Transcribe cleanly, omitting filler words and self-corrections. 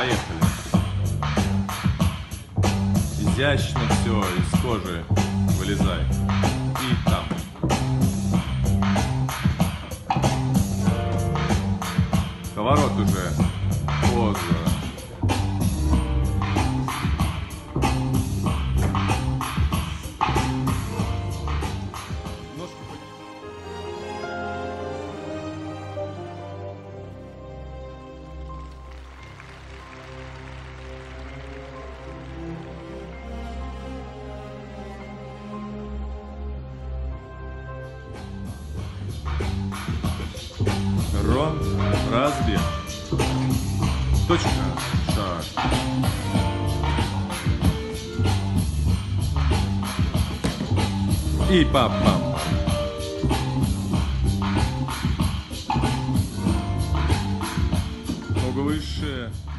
поехали. Изящно все из кожи вылезай. И там. Поворот уже. Поза. Рон, разбег. Точка, шаг. И пам-пам. Ногу выше.